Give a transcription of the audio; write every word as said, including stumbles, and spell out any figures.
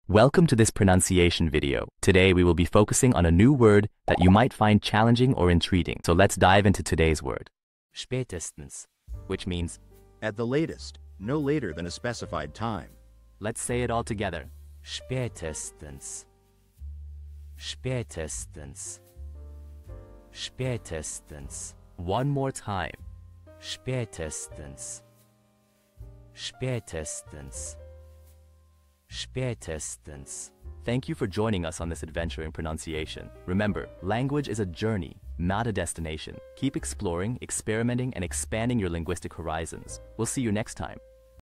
Welcome to this pronunciation video. Today we will be focusing on a new word that you might find challenging or intriguing. So let's dive into today's word. Spätestens, which means at the latest, no later than a specified time. Let's say it all together. Spätestens. Spätestens. Spätestens. One more time. Spätestens. Spätestens. Spätestens. Thank you for joining us on this adventure in pronunciation. Remember, language is a journey, not a destination. Keep exploring, experimenting, and expanding your linguistic horizons. We'll see you next time.